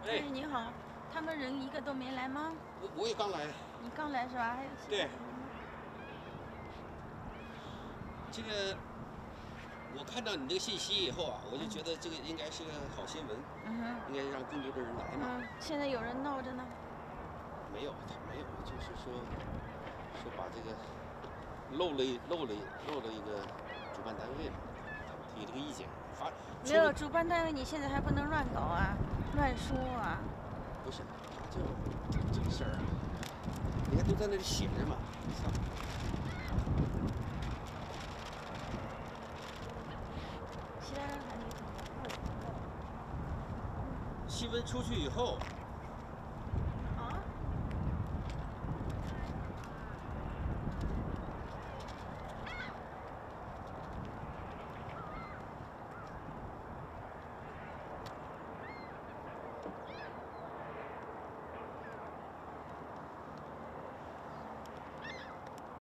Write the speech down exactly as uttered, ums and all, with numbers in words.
哎，你好，他们人一个都没来吗？ 我我也刚来。 你刚来是吧？还有其他对人吗？ 这个，我看到你这个信息以后啊，我就觉得这个应该是个好新闻， 嗯哼， 应该让更多的人来嘛。 嗯，现在有人闹着呢。 没有，他没有，就是说说把这个漏了一漏了一漏了一个主办单位嘛，他们提了个意见，发没有主办单位，你现在还不能乱搞啊，乱说啊。 不是，他就这个事儿啊，你看都在那里写着嘛，操。 其他人还没走。 新闻出去以后，